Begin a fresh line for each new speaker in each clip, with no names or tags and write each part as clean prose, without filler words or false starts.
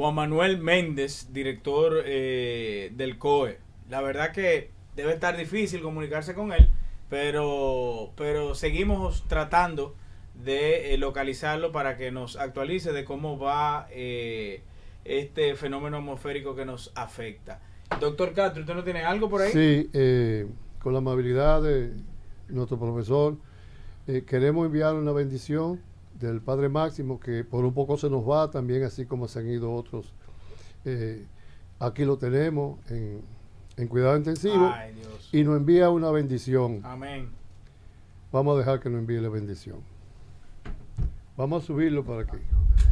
Juan Manuel Méndez, director del COE. La verdad que debe estar difícil comunicarse con él, pero seguimos tratando de localizarlo para que nos actualice de cómo va este fenómeno atmosférico que nos afecta. Doctor Castro, ¿usted no tiene algo por ahí?
Sí, con la amabilidad de nuestro profesor, queremos enviar una bendición del Padre Máximo, que por un poco se nos va también, así como se han ido otros. Eh, Aquí lo tenemos en cuidado intensivo
Ay, Dios.
y nos envía una bendición.
Amén.
Vamos a dejar que nos envíe la bendición. Vamos a subirlo para que.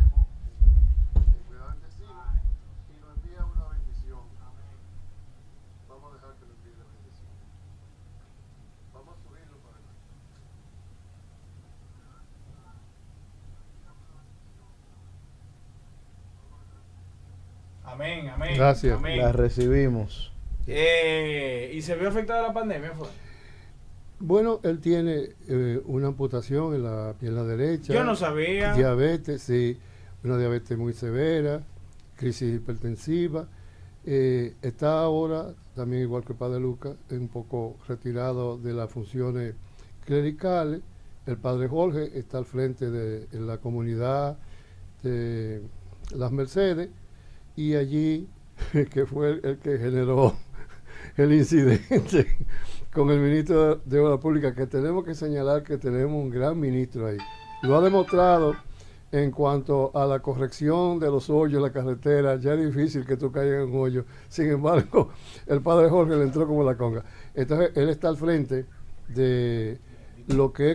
Amén, amén.
Gracias.
Amén.
La recibimos.
¿Y se vio afectada la pandemia? ¿Fue?
Bueno, él tiene una amputación en la pierna derecha.
Yo no sabía.
Diabetes, sí, una diabetes muy severa, crisis hipertensiva. Está ahora, también igual que el padre Lucas, un poco retirado de las funciones clericales. El padre Jorge está al frente de la comunidad de Las Mercedes y allí, que fue el que generó el incidente con el ministro de Obras Públicas, que tenemos que señalar que tenemos un gran ministro ahí. Lo ha demostrado en cuanto a la corrección de los hoyos en la carretera. Ya es difícil que tú caigas en un hoyo. Sin embargo, el padre Jorge le entró como la conga. Entonces, él está al frente de lo que es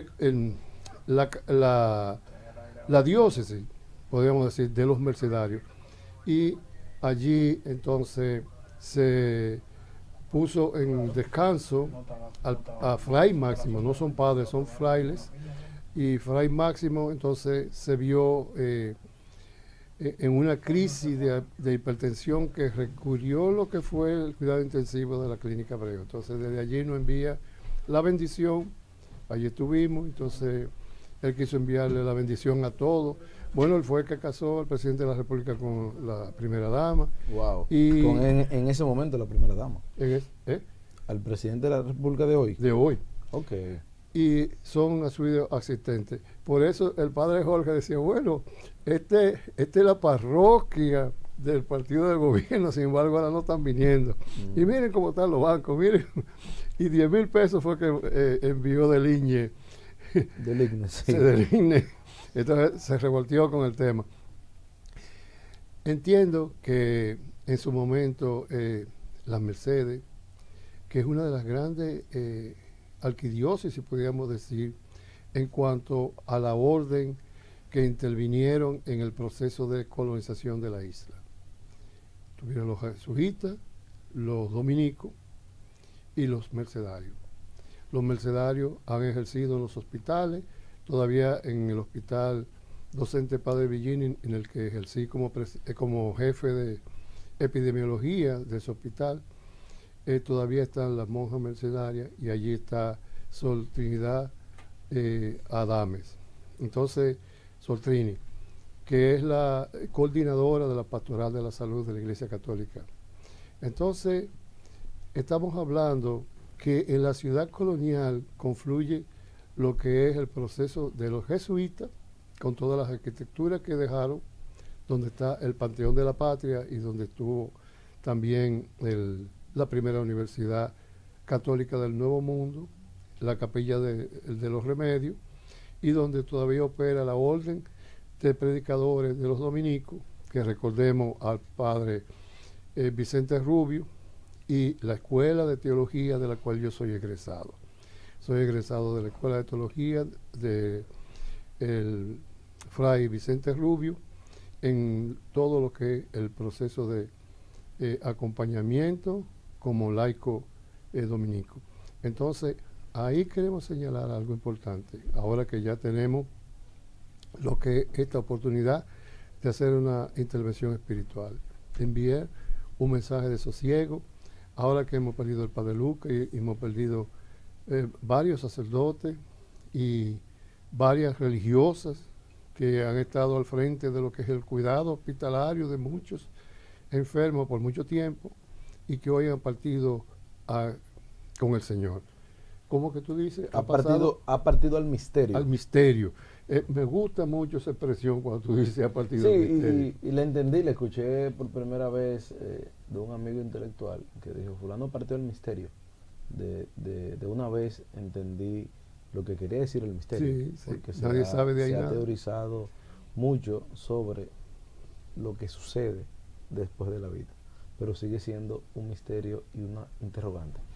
la diócesis, podríamos decir, de los mercedarios. Y allí, entonces, se puso en descanso a Fray Máximo. No son padres, son frailes. Y Fray Máximo entonces se vio en una crisis de hipertensión que recurrió lo que fue el cuidado intensivo de la clínica Abreu. Entonces desde allí nos envía la bendición. Allí estuvimos, entonces él quiso enviarle la bendición a todos. Bueno, él fue el que casó al presidente de la República con la primera dama.
Wow.
Y
En ese momento la primera dama.
Al
presidente de la República de hoy.
De hoy.
Ok.
Y son a su asistentes. Por eso el padre Jorge decía, bueno, esta es la parroquia del partido de gobierno, sin embargo ahora no están viniendo. Y miren cómo están los bancos, miren. Y 10,000 pesos fue que envió del INE.
Del INE, sí.
Del INE. Entonces se revolteó con el tema. Entiendo que en su momento Las Mercedes, que es una de las grandes arquidiócesis, podríamos decir, en cuanto a la orden que intervinieron en el proceso de colonización de la isla. Tuvieron los jesuitas, los dominicos y los mercedarios. Los mercedarios han ejercido en los hospitales, todavía en el hospital docente Padre Villini, en el que ejercí como jefe de epidemiología de ese hospital. Todavía están las monjas mercedarias y allí está Sol Trinidad Adames. Entonces, Sol Trini, que es la coordinadora de la Pastoral de la Salud de la Iglesia Católica. Entonces, estamos hablando que en la ciudad colonial confluye lo que es el proceso de los jesuitas, con todas las arquitecturas que dejaron, donde está el Panteón de la Patria y donde estuvo también la primera universidad católica del Nuevo Mundo, la capilla de los Remedios, y donde todavía opera la orden de predicadores de los dominicos, que recordemos al padre Vicente Rubio, y la escuela de teología de la cual yo soy egresado. Soy egresado de la escuela de teología de el fray Vicente Rubio, en todo lo que es el proceso de acompañamiento como laico dominico. Entonces, ahí queremos señalar algo importante, ahora que ya tenemos lo que es esta oportunidad de hacer una intervención espiritual, de enviar un mensaje de sosiego, ahora que hemos perdido el Padre Lucas y hemos perdido varios sacerdotes y varias religiosas que han estado al frente de lo que es el cuidado hospitalario de muchos enfermos por mucho tiempo y que hoy han partido con el Señor. ¿Cómo que tú dices?
Ha partido al misterio.
Al misterio. Me gusta mucho esa expresión cuando tú dices ha partido al misterio.
Y la entendí, la escuché por primera vez de un amigo intelectual que dijo, fulano partió al misterio. De una vez entendí lo que quería decir el misterio.
Sí,
porque
nadie sabe de ahí
se ha
nada.
teorizado mucho sobre lo que sucede después de la vida, pero sigue siendo un misterio y una interrogante.